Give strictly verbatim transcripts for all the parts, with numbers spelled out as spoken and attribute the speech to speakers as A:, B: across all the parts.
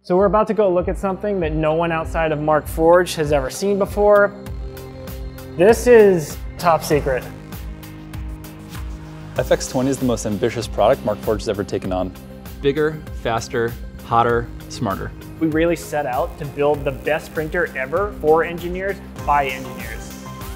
A: So we're about to go look at something that no one outside of Markforged has ever seen before. This is top secret.
B: F X twenty is the most ambitious product Markforged has ever taken on.
C: Bigger, faster, hotter, smarter.
A: We really set out to build the best printer ever for engineers by engineers.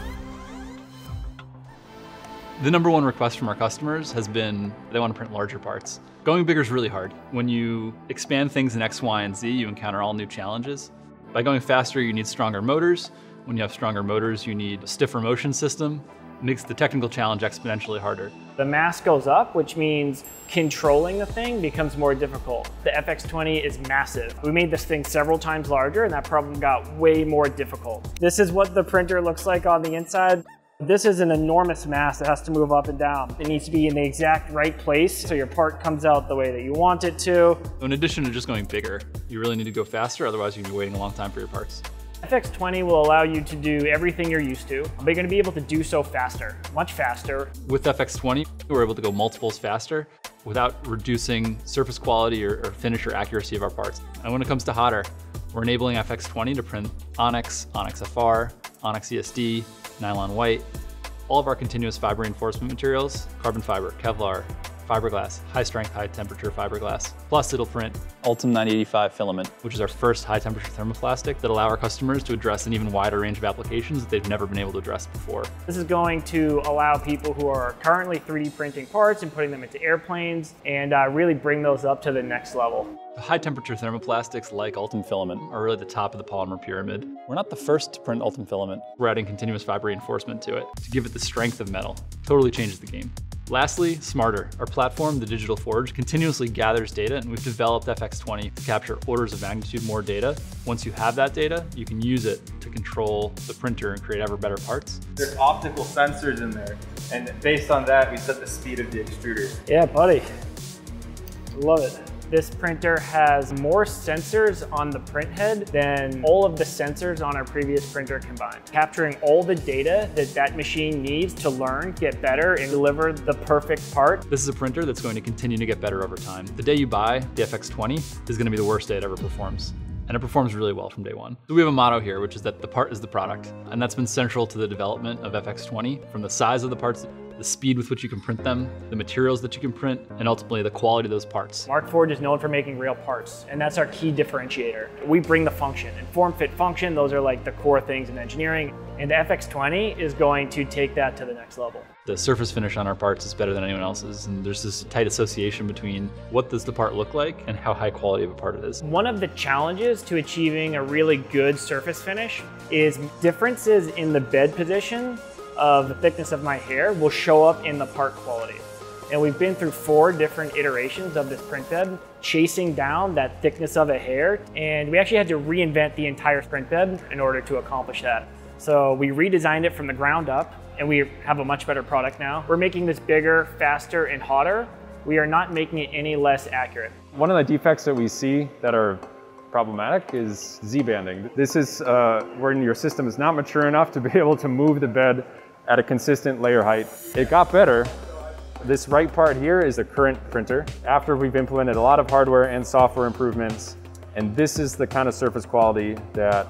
C: The number one request from our customers has been they want to print larger parts. Going bigger is really hard. When you expand things in X, Y, and Z, you encounter all new challenges. By going faster, you need stronger motors. When you have stronger motors, you need a stiffer motion system. It makes the technical challenge exponentially harder.
A: The mass goes up, which means controlling the thing becomes more difficult. The F X twenty is massive. We made this thing several times larger, and that problem got way more difficult. This is what the printer looks like on the inside. This is an enormous mass that has to move up and down. It needs to be in the exact right place so your part comes out the way that you want it to.
C: In addition to just going bigger, you really need to go faster, otherwise you're gonna be waiting a long time for your parts.
A: F X twenty will allow you to do everything you're used to, but you're gonna be able to do so faster, much faster.
C: With F X twenty, we're able to go multiples faster without reducing surface quality or, or finish or accuracy of our parts. And when it comes to hotter, we're enabling F X twenty to print Onyx, Onyx F R, Onyx E S D, nylon white, all of our continuous fiber reinforcement materials, carbon fiber, Kevlar, fiberglass, high strength, high temperature fiberglass. Plus it'll print
B: Ultim nine eighty-five filament,
C: which is our first high temperature thermoplastic that allow our customers to address an even wider range of applications that they've never been able to address before.
A: This is going to allow people who are currently three D printing parts and putting them into airplanes and uh, really bring those up to the next level.
C: The high temperature thermoplastics like Ultim filament are really the top of the polymer pyramid.
B: We're not the first to print Ultim filament.
C: We're adding continuous fiber reinforcement to it to give it the strength of metal. Totally changes the game. Lastly, Smarter. Our platform, the Digital Forge, continuously gathers data, and we've developed F X twenty to capture orders of magnitude more data. Once you have that data, you can use it to control the printer and create ever better parts.
D: There's optical sensors in there, and based on that, we set the speed of the extruder.
A: Yeah, buddy. Love it. This printer has more sensors on the print head than all of the sensors on our previous printer combined, capturing all the data that that machine needs to learn, get better, and deliver the perfect part.
C: This is a printer that's going to continue to get better over time. The day you buy the F X twenty is going to be the worst day it ever performs. And it performs really well from day one. So we have a motto here, which is that the part is the product. And that's been central to the development of F X twenty, from the size of the parts, the speed with which you can print them, the materials that you can print, and ultimately the quality of those parts.
A: Markforged is known for making real parts, and that's our key differentiator. We bring the function, and form, fit, function, those are like the core things in engineering, and the F X twenty is going to take that to the next level.
C: The surface finish on our parts is better than anyone else's, and there's this tight association between what does the part look like and how high quality of a part it is.
A: One of the challenges to achieving a really good surface finish is differences in the bed position of the thickness of my hair will show up in the part quality. And we've been through four different iterations of this print bed, chasing down that thickness of a hair, and we actually had to reinvent the entire print bed in order to accomplish that. So we redesigned it from the ground up, and we have a much better product now. We're making this bigger, faster, and hotter. We are not making it any less accurate.
E: One of the defects that we see that are problematic is Z-banding. This is uh, when your system is not mature enough to be able to move the bed at a consistent layer height. It got better. This right part here is a current printer after we've implemented a lot of hardware and software improvements, and this is the kind of surface quality that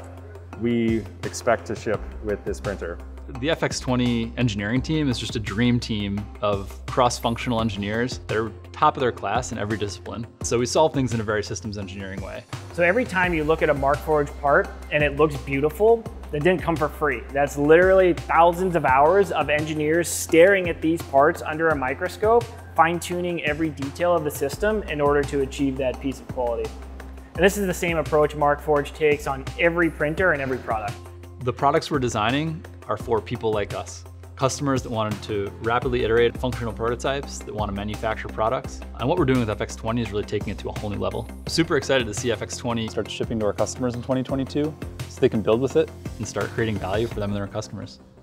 E: we expect to ship with this printer.
C: The F X twenty engineering team is just a dream team of cross-functional engineers that are top of their class in every discipline. So we solve things in a very systems engineering way.
A: So every time you look at a Markforged part and it looks beautiful, that didn't come for free. That's literally thousands of hours of engineers staring at these parts under a microscope, fine-tuning every detail of the system in order to achieve that piece of quality. And this is the same approach Markforged takes on every printer and every product.
C: The products we're designing are for people like us. Customers that wanted to rapidly iterate functional prototypes, that want to manufacture products. And what we're doing with F X twenty is really taking it to a whole new level. Super excited to see F X twenty
B: start shipping to our customers in twenty twenty-two so they can build with it
C: and start creating value for them and their customers.